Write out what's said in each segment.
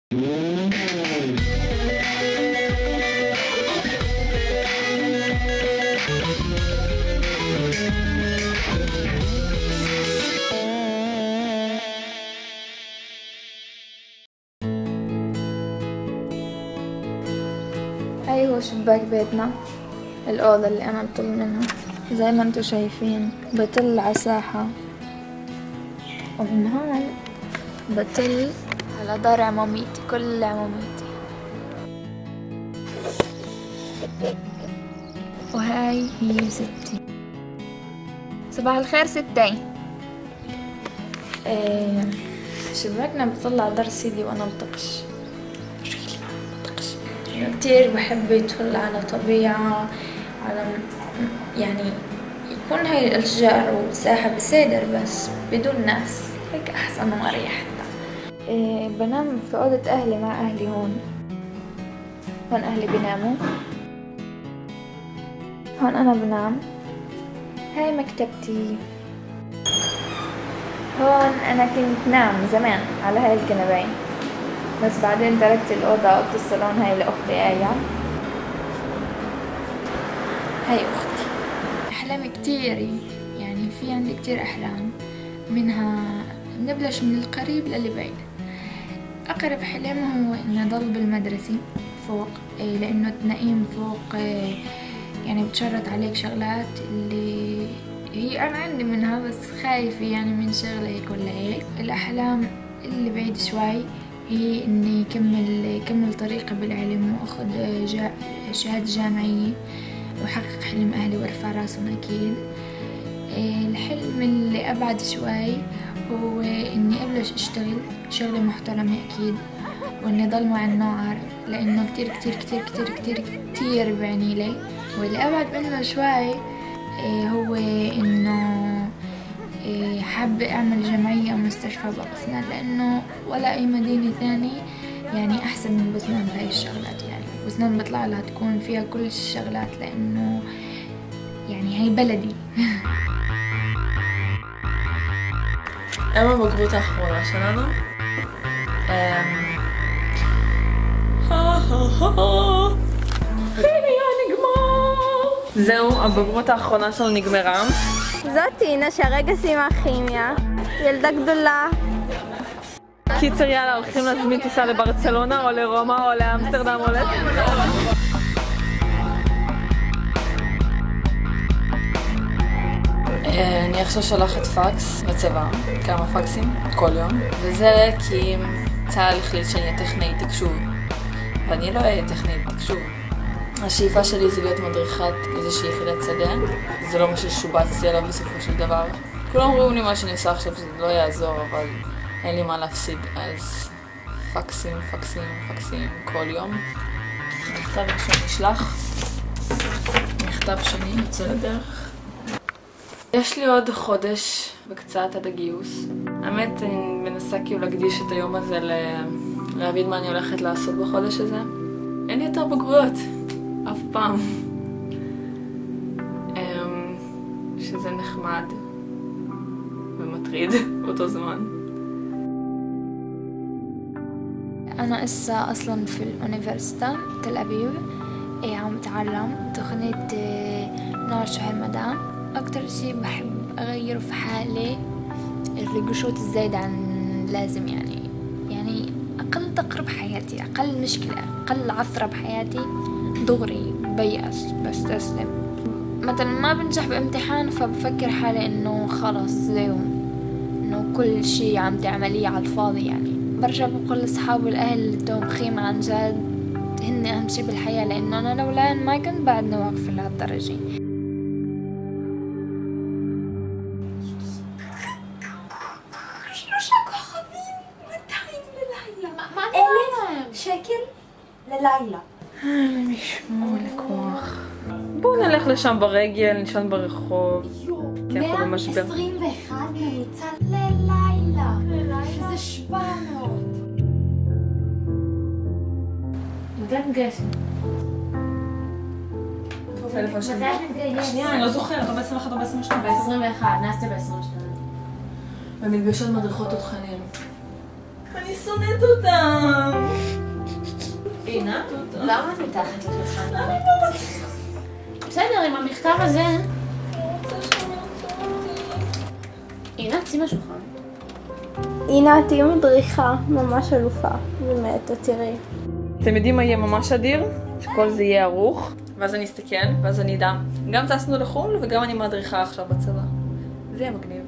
هاي هو شباك بيتنا، الأوضة اللي أنا بطل منها. زي ما انتو شايفين بطل على ساحة، ومن هون بطل على دار عماميتي، كل عماميتي. وهاي هي ستي. صباح الخير ستي. شباكنا بطل على دار سيدي وأنا بطقش. كتير بحب يطل على طبيعة، على يعني يكون هاي الأشجار والساحة بسيدر بس بدون ناس، هيك أحسن وأريح حتى. بنام في أوضة أهلي مع أهلي هون أهلي بيناموا، هون أنا بنام. هاي مكتبتي، هون أنا كنت نام زمان على هاي الكنبين، بس بعدين تركت الأوضة أوضة الصالون هاي لأختي آية. هاي أختي. أحلامي كتير، يعني في عندي كتير أحلام، منها نبلش من القريب للي بعيد. أقرب حلم هو إني أضل بالمدرسة فوق، لأنه النعيم فوق يعني بتشرط عليك شغلات اللي هي أنا عندي منها، بس خايفة يعني من شغلة هيك ولا هيك. الأحلام اللي بعيد شوي هي إني كمل طريقي بالعلم وأخذ شهادة جامعية وأحقق حلم أهلي وأرفع راسهم أكيد. الحلم اللي أبعد شوي هو إني أبلش أشتغل شغلة محترمة أكيد، وإني ضل مع النوعر لأنه كتير كتير كتير كتير كتير كتير بعني لي. واللي أبعد منه شوي هو إنه حابة أعمل جمعية أو مستشفى بأسنان، لأنه ولا أي مدينة ثاني يعني أحسن من بوزنان بهاي الشغلات. يعني بوزنان بطلع لها تكون فيها كل الشغلات، لأنه يعني هي بلدي. أما بقبوط האחרונה שלנו. זהו, הבגרות האחרונה שלנו נגמרה. זאת אינה שהרגע סיימה כימיה, ילדה גדולה. קיצר, יאללה, הולכים להזמין טיסה לברצלונה או לרומא או לאמסטרדם או אני עכשיו שולחת פקס לצבא, כמה פקסים, כל יום. וזה כי צה"ל החליט שאני אהיה טכנאית תקשוב, ואני לא אהיה טכנאית תקשוב. השאיפה שלי זה להיות מדריכת איזושהי יחידת שדה, זה לא מה ששובצתי עליו בסופו של דבר. כולם אומרים לי מה שאני עושה עכשיו שזה לא יעזור, אבל אין לי מה להפסיד, אז פקסים, פקסים, פקסים כל יום. מכתב ראשון נשלח, מכתב שני יוצא לדרך. יש לי עוד חודש וקצת עד הגיוס. האמת, אני מנסה כאילו להקדיש את היום הזה להבין מה אני הולכת לעשות בחודש הזה. אין לי יותר בגרויות, אף פעם. שזה נחמד ומטריד באותו זמן. أنا أصلا في الأونيفرسيتي تل أبيب، عم بتعلم تقنية نار شهر مدام. أكتر شي بحب أغيره في حالي الرجوشات الزايدة عن اللازم، يعني أقل تقرب حياتي، أقل مشكلة، أقل عثرة بحياتي دغري بيأس بستسلم. مثلا ما بنجح بامتحان فبفكر حالي إنه خلص زيهم، إنه كل شي عم تعمليه على الفاضي. يعني برجع بقول لأصحابي والأهل اللي توم خيمة عن جد هن أهم شي بالحياة، لأنه أنا لولاهن ما كنت بعدنا واقفة لهالدرجة. שקל ללילה. אני משמור לכוח. בואו נלך לשם ברגל, נשען ברחוב. 121 ממוצע ללילה. שזה 700. מתי מתגייסים? שנייה, אני לא זוכרת, או ב-21 או ב-22. ב-21, נעשתי ב-22. ומתגיישות מדריכות תותחנים. אני שונאת אותם. למה את מתחת לשולחן? בסדר, עם המכתב הזה. עינת, שימי שולחן. עינת, תהיי מדריכה ממש אלופה, באמת, תראי. אתם יודעים מה יהיה ממש אדיר? שכל זה יהיה ערוך, ואז אני אסתכל, ואז אני אדע. גם טסנו לחו"ל וגם אני מדריכה עכשיו בצבא. זה יהיה מגניב.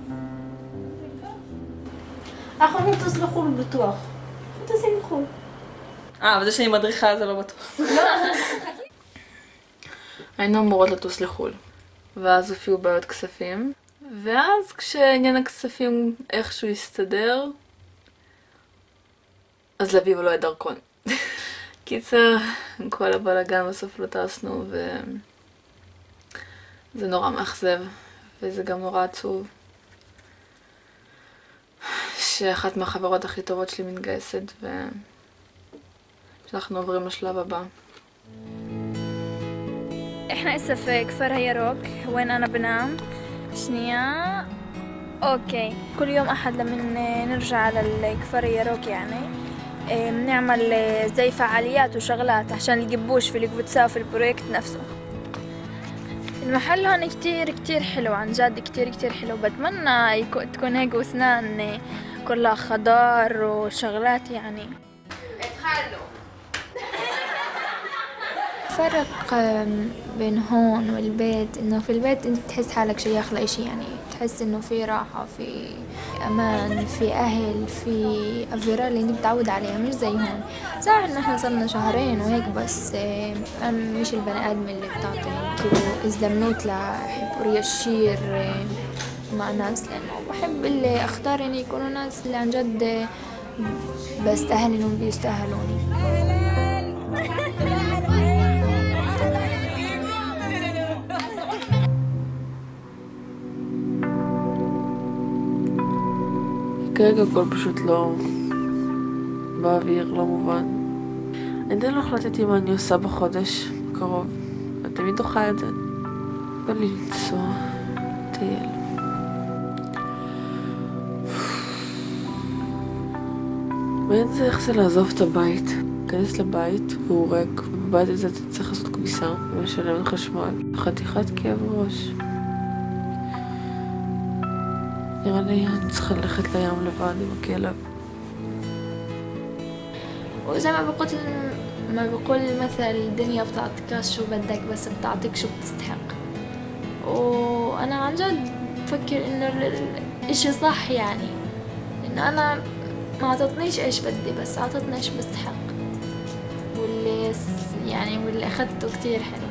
אנחנו נטוס לחו"ל בטוח. נטוסים לחו"ל. וזה שאני מדריכה זה לא בטוח. היינו אמורות לטוס לחו"ל, ואז הופיעו בעיות כספים, ואז כשעניין הכספים איכשהו יסתדר, אז לאביב לא היה דרכון. קיצר, עם כל הבלגן בסוף לא טסנו, וזה נורא מאכזב, וזה גם נורא עצוב. שאחת מהחברות הכי טובות שלי מתגייסת, ושאנחנו עוברים לשלב הבא. احنا هسه في كفر يروك وين انا بنام شنيا اوكي كل يوم احد لما نرجع على الكفر يروك يعني بنعمل زي فعاليات وشغلات عشان الجبوش في الكبوتسا وفي البروجكت نفسه. المحل هون كتير حلو عن جد كتير حلو. بتمنى تكون هيك وسنان كلها خضار وشغلات يعني. فرق بين هون والبيت انه في البيت انت تحس حالك شيخ لإشي، يعني تحس انه في راحة، في امان، في اهل، في افيرا اللي انت متعود عليها، مش زي هون. صح ان احنا صرنا شهرين وهيك، بس مش البني ادم اللي بتعطي هيك ازدمنوت لحب الشير مع ناس، لانه بحب اللي اختار يعني يكونوا ناس اللي عن جد بستاهلهم بيستاهلوني. כרגע הכל פשוט לא באוויר, לא מובן. אני עדיין לא החלטתי מה אני עושה בחודש הקרוב. אני תמיד דוחה את זה. בא לי לנסוע, לטייל. מעניין זה איך זה לעזוב את הבית. להיכנס לבית והוא ריק, ובבית הזה אתה צריך לעשות כביסה ומשלם חשמל. חתיכת כאב ראש. נראה לי אני צריכה ללכת לים לבד עם הכלב. وزي ما بقول المثل الدنيا بتعطيك شو بدك بس بتعطيك شو بتستحق. وانا عن جد بفكر انه الاشي صح، يعني انه انا ما عطتنيش ايش بدي بس عطتني ايش بستحق، واللي اخدته كتير حلو.